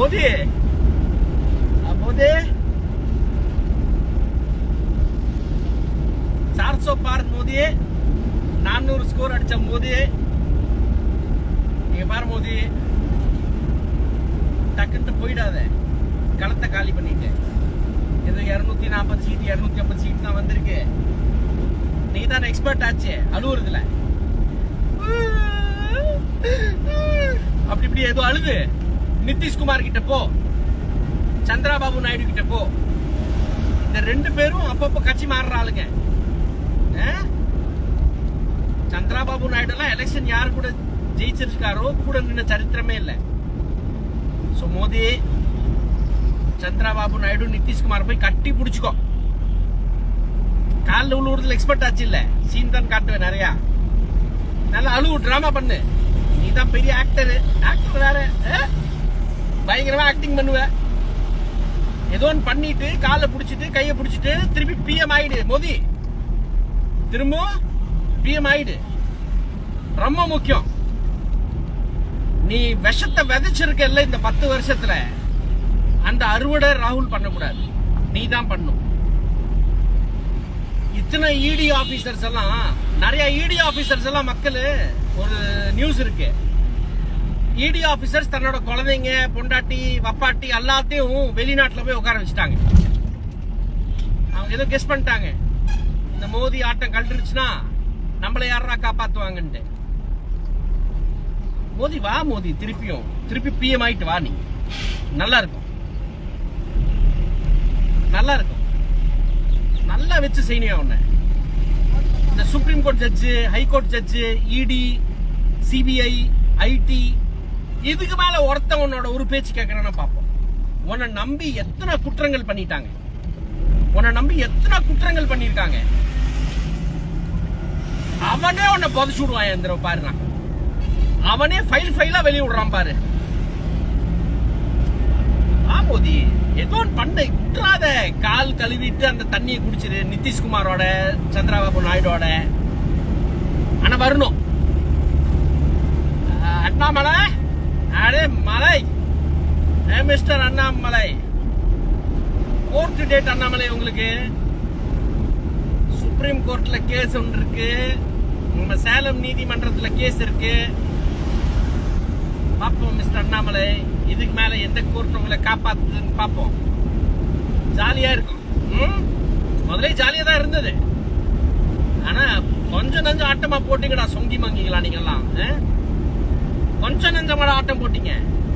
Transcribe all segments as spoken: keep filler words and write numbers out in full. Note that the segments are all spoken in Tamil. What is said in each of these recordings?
मोदी मोदी चार सौ पार मोदी नानूर स्कोर अड़च मोदी पार मोदी टक्कु போயிடாத களத்தை காலி பண்ணிட்டு ஏதோ இருநூத்தி நாற்பது சீட் இருநூத்தி ஐம்பது சீட் தான் வந்திருக்கு. நீ தான் எக்ஸ்பர்ட் ஆச்சு அழுவுறதுல. அப்படி இப்படி ஏதோ அழுது நிதிஷ்குமார் கிட்ட போ, சந்திரபாபு நாயுடு கிட்ட போ. இந்த ரெண்டு பேரும் அப்பப்ப கட்சி மாறுறாளுங்க. சந்திரபாபு நாயுடு எல்லாம் எலெக்ஷன் யாரு கூட ஜெயிச்சிருக்காரோ கூட நின்ன சரித்திரமே இல்லை. சோ மோடி, சந்திரபாபு நாயுடு, நிதிஷ்குமார் போய் கட்டி பிடிச்சுக்கோ. காலில் உள்ளூர்ல எக்ஸ்பர்ட் ஆச்சு இல்ல, சீன் தான் காட்டுவேன் நிறைய. நல்லா அழுவு டிராமா பண்ணு. நீ தான் பெரிய ஆக்டர். ஆக்டர் வேற பயங்கரமா ஆக்டிங் பண்ணுவ. ஏதோ ஒன்று பண்ணிட்டு காலை பிடிச்சிட்டு கையை பிடிச்சிட்டு திருப்பி பிஎம் ஆயிடு. மோடி திரும்ப பிஎம் ஆயிடு. ரொம்ப முக்கியம். நீ விஷத்தை விதைச்சிருக்கல இந்த பத்து வருஷத்துல, அந்த அறுவடை ராகுல் பண்ணக்கூடாது, நீ தான் பண்ணும். இத்தனை இடி ஆபீசர்ஸ் எல்லாம், நிறைய இடி ஆபீசர்ஸ் எல்லாம் மக்கள் ஒரு நியூஸ் இருக்கு. இடி ஆபீசர்ஸ் தன்னோட குழந்தைங்க, பொண்டாட்டி, வப்பாட்டி எல்லாத்தையும் வெளிநாட்டுல போய் உட்கார வச்சுட்டாங்க. அவங்க ஏதோ கெஸ் பண்ணிட்டாங்க, இந்த மோடி ஆட்டம் கண்டுருச்சுன்னா நம்மளை யாரா காப்பாத்துவாங்கன்ட்டு. மோடி வா, மோடி திருப்பியும் திருப்பி பிஎம் ஆயிட்டு வா. நீ நல்லா இருக்கும், நல்லா இருக்கும். நல்லா வச்சு செய்யணும் உன்னை. இந்த supreme court judge, high court judge, ED, CBI, IT, இதுக்கு மேல ஒருத்த உன்னோட ஒரு பேச்சு கேட்கறான்னு பாப்போம். உன்னை நம்பி எத்தனை குற்றங்கள் பண்ணிட்டாங்க, உன்னை நம்பி எத்தனை குற்றங்கள் பண்ணிருக்காங்க. அவனே உன்னை புதைச்சு விடுவான். எந்திர பாரு, அவனே ஃபைல் ஃபைலா வெளியே விடுறான் பாரு. ஆ மோடி, ஏதோ பண்ண விட்டுறாத. கால் கழுவிட்டு அந்த தண்ணியை குடிச்சிரு நிதிஷ்குமாரோட, சந்திரபாபு நாயுடோட. ஆனா வரணும். அண்ணாமலை, அரே மலை, mister Annamalai, court date Annamalai உங்களுக்கு. சுப்ரீம் கோர்ட்ல கேஸ் ஒன்று இருக்கு, நம்ம சேலம் நீதிமன்றத்துல கேஸ் இருக்கு. பாப்போம் மிஸ்டர் அண்ணாமலை, இதுக்கு மேல எந்த கோர்ட் உங்களை காப்பாத்துதுன்னு பாப்போம். ஜாலியா இருக்கும். முதல்ல ஜாலியா தான் இருந்தது. ஆனா கொஞ்சம் நஞ்சம் ஆட்டமா போட்டீங்கடா சொங்கி மங்கிங்களா நீங்க எல்லாம். கொஞ்சம் நஞ்சமான ஆட்டம் போட்டீங்க.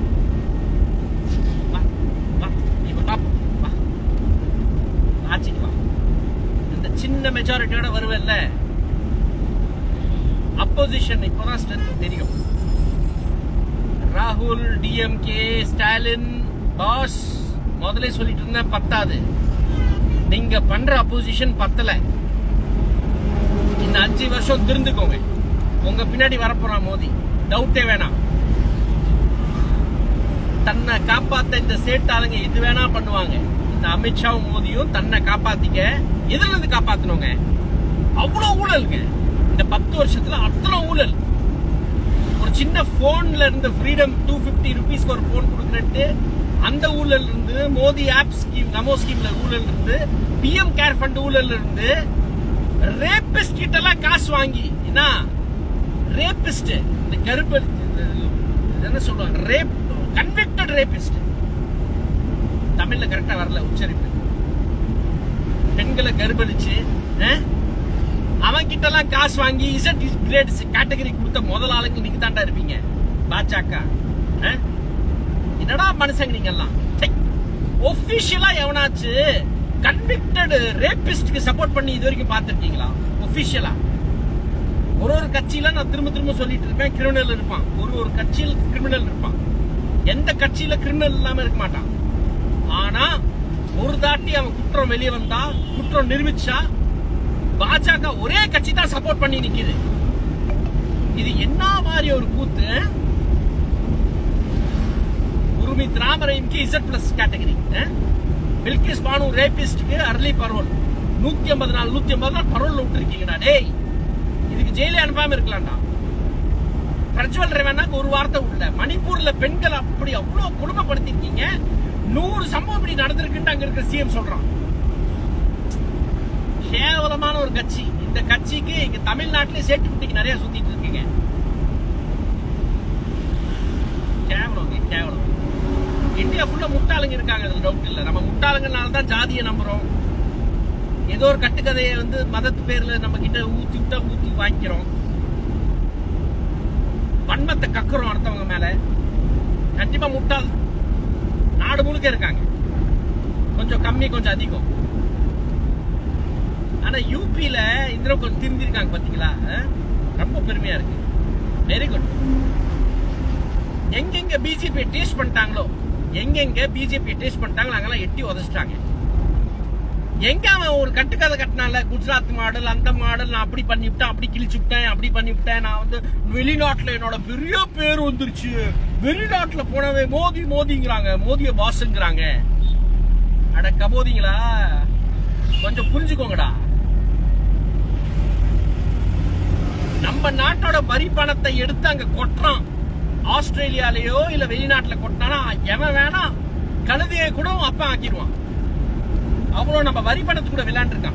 இப்ப பாப்போம், ஆட்சிக்கு வா. இந்த சின்ன மெஜாரிட்டியோட வருவல்ல, அப்போசிஷன் இப்பதான் ஸ்ட்ரென்த் தெரியும். ராகுல், டிஎம்கே, ஸ்டாலின், பாஸ் முதல்ல சொல்லிட்டு இருந்த பத்தாது. நீங்க பண்ற அப்போசிஷன் பத்தல. இந்த அஞ்சு வருஷம் திருந்துக்கோங்க. உங்க பின்னாடி வரப்போறான் மோடி, டவுட்டே வேணாம். தன்னை காப்பாத்த இந்த சேட்டாளுங்க இது வேணா பண்ணுவாங்க. இந்த அமித்ஷாவும் மோடியும் தன்னை காப்பாத்திக்க எதுல இருந்து காப்பாத்தணுங்க? அவ்வளவு ஊழலுங்க இந்த பத்து வருஷத்துல, அத்தனை ஊழல். ஒரு சின்ன போன்ல இருந்து ஃப்ரீடம் டூ பிப்டி ருபீஸ்க்கு ஒரு போன் கொடுக்குறட்டு அந்த ஊழல் இருந்து, மோடி ஆப் ஸ்கீம், நமோ ஸ்கீம்ல ஊழல் இருந்து, பிஎம் கேர் ஃபண்ட் ஊழல் இருந்து, ரேபிஸ்ட் கிட்ட எல்லாம் காசு வாங்கி, என்ன ரேபிஸ்ட், இந்த கருப்பு என்ன சொல்லுவாங்க, ரேப், கன்விக்டட் ரேபிஸ்ட். தமிழ்ல கரெக்டா வரல உச்சரிப்பு. பெண்களை கருப்பளிச்சு அவன் கிட்ட எல்லாம் காசு வாங்கி இசட் கிரேட் கேட்டகரி கொடுத்த முதல் ஆளுக்கு நீங்க தாண்டா இருப்பீங்க பாஜக. என்னடா மனுஷங்க நீங்க எல்லாம். ஒபிஷியலா எவனாச்சு கன்விக்டட் ரேபிஸ்ட்க்கு சப்போர்ட் பண்ணி இது வரைக்கும் பாத்துருக்கீங்களா? ஒபிஷியலா ஒரு ஒரு கட்சியில நான் திரும்ப திரும்ப சொல்லிட்டு இருக்கேன், கிரிமினல் இருப்பான். ஒரு ஒரு கட்சியில் கிரிமினல் இருப்பான். எந்த கட்சியில கிரிமினல் இல்லாம இருக்க மாட்டான். ஆனா ஒரு தாட்டி அவன் குற்றம் வெளியே வந்தா, குற்றம் நிரூபிச்சா, பாஜக ஒரே கட்சி தான் சப்போர்ட் பண்ணி நிக்குது. இது என்ன மாதிரி ஒரு கூத்து? குருமித் ராமரைக்கு Z plus category, Bilkis Bano ரேபிஸ்ட்க்கு அர்லி பரோல், நூத்தி ஐம்பது நாள் நூத்தி ஐம்பது நாள் பரோல் விட்டு இருக்கீங்கடா. டேய், இதுக்கு ஜெயிலே அனுப்பாம இருக்கலாம்டா. பிரஜ்வல் ரேவண்ணாக்கு ஒரு வார்த்தை உள்ள. மணிப்பூர்ல பெண்கள் அப்படி அவ்வளவு கொடுமைப்படுத்திருக்கீங்க, நூறு சம்பவம் இப்படி நடந்திருக்குன்னு அங்க இருக்க சிஎம் சொல்றான். கேவலமான ஒரு கட்சி. இந்த கட்சிக்கு இங்க தமிழ்நாட்டிலே சேட்டு குட்டிக்கு நிறைய சுத்திட்டு இருக்கீங்க. கேவலம் கேவலம். இந்தியா ஃபுல்லா முட்டாளுங்க இருக்காங்க, அது டவுட் இல்ல. நம்ம முட்டாளுங்கனால தான் ஜாதியை நம்புறோம். ஏதோ ஒரு கட்டுக்கதையை வந்து மதத்து பேர்ல நம்ம கிட்ட ஊத்தி விட்டா ஊத்தி வாங்கிக்கிறோம். வன்மத்தை கக்குறோம் அடுத்தவங்க மேல. கண்டிப்பா முட்டாள் நாடு முழுக்க இருக்காங்க, கொஞ்சம் கம்மி கொஞ்சம் அதிகம். ஆனா யூபியில இந்த கொஞ்சம் திருந்திருக்காங்க பாத்தீங்களா, ரொம்ப பெருமையா இருக்கு. Very good. எங்கெங்க பிஜேபி டேஸ்ட் பண்ணிட்டாங்களோ, எங்கெங்க பிஜேபி டேஸ்ட் பண்ணிட்டாங்களோ அங்கெல்லாம் எட்டி உதச்சிட்டாங்க. எங்க அவன் ஒரு கட்டுக்கதை கட்டினால, குஜராத் மாடல் அந்த மாடல், நான் அப்படி பண்ணிவிட்டேன், அப்படி கிழிச்சு விட்டேன், அப்படி பண்ணிவிட்டேன், நான் வந்து வெளிநாட்டுல என்னோட பெரிய பேர் வந்துருச்சு, வெளிநாட்டுல போனவே மோதி மோதிங்கிறாங்க, மோதிய பாஸ்ங்கிறாங்க. அட கபோதிங்களா, கொஞ்சம் புரிஞ்சுக்கோங்கடா. நம்ம நாட்டோட வரி பணத்தை எடுத்து அங்க கொட்டுறான். ஆஸ்திரேலியாலயோ இல்ல வெளிநாட்டுல கொட்டினா எவன் வேணா கழுதையை கூட அப்ப ஆக்கிடுவான். அவ்வளவு நம்ம வரி பணத்து கூட விளையாண்டு இருக்கான்.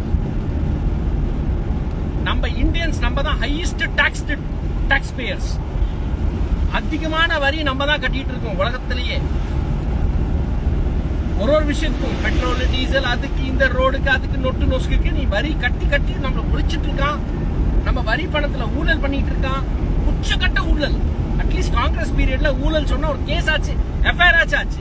நம்ம இந்தியன்ஸ் நம்ம தான் ஹையஸ்ட் டாக்ஸ் டாக்ஸ் பேயர்ஸ். அதிகமான வரி நம்ம தான் கட்டிட்டு இருக்கோம் உலகத்திலேயே. ஒரு ஒரு விஷயத்துக்கும் பெட்ரோல் டீசல், அதுக்கு இந்த ரோடுக்கு அதுக்கு நொட்டு நொசுக்கு நீ வரி கட்டி கட்டி நம்மள ஒழிச்சிட்டு இருக்கான். நம்ம வரி பணத்துல ஊழல் பண்ணிட்டு இருக்கான், உச்சக்கட்ட ஊழல். அட்லீஸ்ட் காங்கிரஸ் பீரியட்ல ஊழல் சொன்னா ஒரு கேஸ் ஆச்சு, எஃப்ஐஆர் ஆச்சு ஆச்சு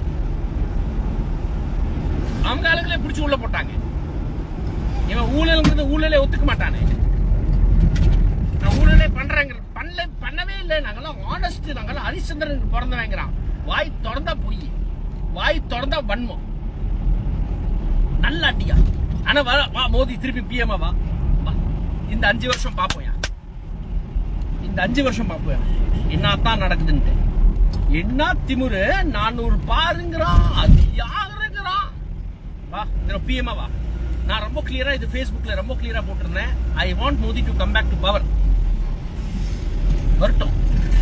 அவங்க ஆளுங்களே பிடிச்சி உள்ள போட்டாங்க. இவன் ஊழல் ஊழலே ஒத்துக்க மாட்டானே. நான் ஊழலே பண்றேங்க, பண்ணல பண்ணவே இல்லை, நாங்கெல்லாம் ஆனஸ்ட், நாங்கெல்லாம் ஹரிச்சந்திரன் பிறந்தவங்கிறான். வாய் திறந்தா பொய், வாய் திறந்தா வன்மம். நல்ல அட்டியா. ஆனா வா மோதி திருப்பி பிஎம் வா, இந்த அஞ்சு வருஷம் பாப்போம், இந்த அஞ்சு வருஷம் பாப்போம் என்னத்தான் நடக்குதுன்ட்டு. என்ன திமுரு, நானூறு பாருங்கிறான், அது யாருங்கிறான். வா பிஎம் வா. நான் ரொம்ப கிளியரா இது Facebookல ரொம்ப கிளியரா போட்டிருந்தேன். I want Modi to come back to power. வரட்டும்.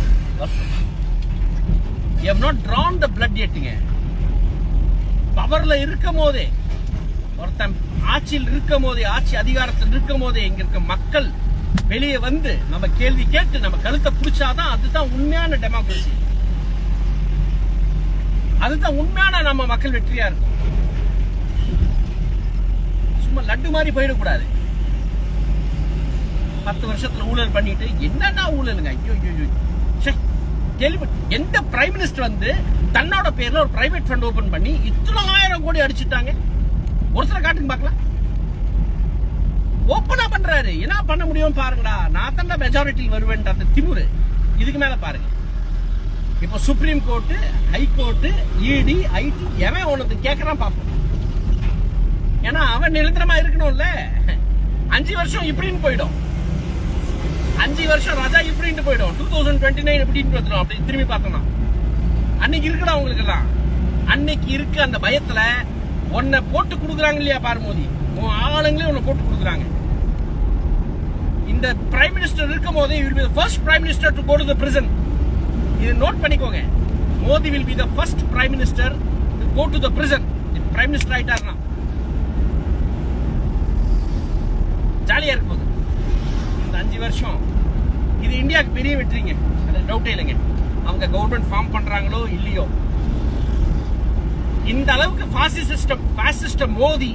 You have not drawn the blood yetங்க. பவர்ல இருக்கும் போதே, ஒருத்தன் ஆட்சியில் இருக்கும் போதே, ஆட்சி அதிகாரத்தில் இருக்கும் போதே இங்க இருக்க மக்கள் வெளியே வந்து நம்ம கேள்வி கேட்டு நம்ம கழுத்தை பிடிச்சாதான் அதுதான் உண்மையான டெமோக்ரஸி. அதுதான் உண்மையான நம்ம மக்கள் வெற்றியா இருக்கும். சும்மா லட்டு மாதிரி போயிடக்கூடாது. பத்து வருஷத்துல ஊழல் பண்ணிட்டு என்னன்னா ஊழலுங்க. ஐயோ ஐயோ கேள்வி. எந்த பிரைம் மினிஸ்டர் வந்து தன்னோட பேர்ல ஒரு பிரைவேட் ஃபண்ட் ஓபன் பண்ணி இத்தனை ஆயிரம் கோடி அடிச்சுட்டாங்க? ஒருத்தர் காட்டுங்க பாக்கலாம். ஓப்பனா பண்றாரு. என்ன பண்ண முடியும் பாருங்கடா. நான் தான் மெஜாரிட்டியில் வருவேன் அந்த திமுரு. இதுக்கு மேல பாருங்க. இப்போ supreme court, high court, ED, IT எவன் ஒண்ணு கேட்கறான் பாப்போம். ஏன்னா அவன் நிரந்தரமா இருக்கணும்ல. அஞ்சு வருஷம் இப்படின்னு போயிடும், அஞ்சு வருஷம் ராஜா இப்படின்னு போயிடும். டூ தௌசண்ட் டுவெண்ட்டி நைன் இப்படின்னு வந்துடும். அப்படி திரும்பி பார்த்தோம்னா அன்னைக்கு இருக்குடா உங்களுக்கு எல்லாம். அன்னைக்கு இருக்கு அந்த பயத்துல உன்னை போட்டு கொடுக்குறாங்க இல்லையா பாரு மோடி. உன் ஆளுங்களே உன்னை போட்டு கொடுக்குறாங்க. இந்த பிரைம் மினிஸ்டர் இருக்கும் போதே will be the first prime minister to go to the prison. இதை நோட் பண்ணிக்கோங்க. Modi will be the first prime minister to go to the prison. Prime minister ஆயிட்டாருன்னா ஜாலியா இருக்கும் போது இந்த அஞ்சு வருஷம். இது இந்தியாவுக்கு பெரிய வெற்றிங்க, அது டவுட்டே இல்லைங்க. அவங்க கவர்மெண்ட் ஃபார்ம் பண்றாங்களோ இல்லையோ, இந்த அளவுக்கு பாசிஸ்டம் பாசிஸ்டம் மோடி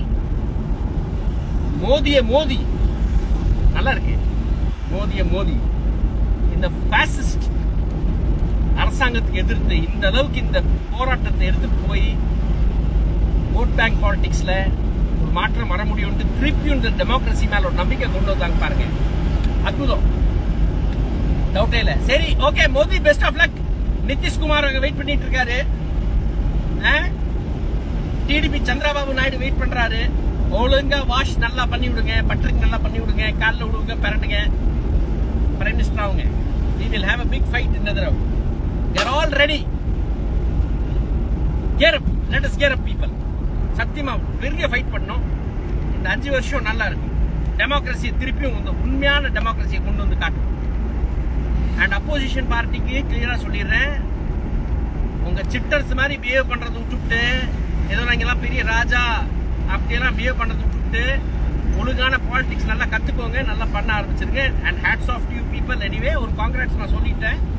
மோதிய மோதி நல்லா இருக்கு. மோதிய மோதி இந்த பாசிஸ்ட் அரசாங்கத்துக்கு எதிர்த்து இந்த அளவுக்கு இந்த போராட்டத்தை எடுத்துட்டு போய் ஓட் பேங்க் பாலிடிக்ஸ்ல ஒரு மாற்றம் வர முடியும். திருப்பி இந்த டெமோக்ரஸி மேல ஒரு நம்பிக்கை கொண்டு வந்தாங்க பாருங்க. அற்புதம், டவுட்டே இல்ல. சரி, okay, Modi best of luck. Nitishkumar அங்க வெயிட் பண்ணிட்டு இருக்காரு. டிடிபி சந்திரபாபு நாயுடு வெயிட் பண்றாரு. ஒழுங்கா வாஷ் நல்லா பண்ணி விடுங்க, பட்டருக்கு நல்லா பண்ணி விடுங்க, காலில் விடுங்க, பரண்டுங்க, பிரைம் மினிஸ்டர் ஆகுங்க. We will have a big fight in the round. They are all ready. Gear up. Let us gear up people. சத்தியமா பெரிய ஃபைட் பண்ணோம். இந்த அஞ்சு வருஷம் நல்லா இருக்கும். டெமோக்ரஸியை திருப்பியும் உண்மையான டெமோக்ரஸியை கொண்டு வந்து காட்டும். அண்ட் அப்போசிஷன் பார்ட்டிக்கு கிளியரா சொல்லிடுறேன், உங்க சிட்டர்ஸ் மாதிரி பிஹேவ் பண்றது விட்டுவிட்டு, ஏதோ நாங்கெல்லாம் பெரிய ராஜா அப்படியெல்லாம் பிஹேவ் பண்றது விட்டுவிட்டு ஒழுங்கான பாலிடிக்ஸ் நல்லா கத்துக்கோங்க, நல்லா பண்ண ஆரம்பிச்சிருங்க. And hats off you people. Anyway ஒரு காங்கிரஸ் நான் சொல்லிட்டேன்.